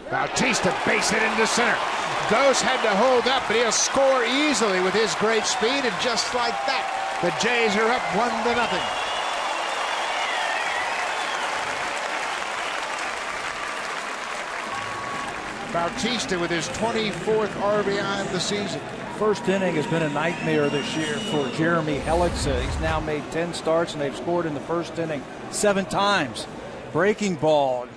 Bautista base it into center. Ghost had to hold up, but he'll score easily with his great speed, and just like that, the Jays are up 1-0. Bautista with his 24th RBI of the season. First inning has been a nightmare this year for Jeremy Hellickson. He's now made 10 starts, and they've scored in the first inning 7 times. Breaking ball.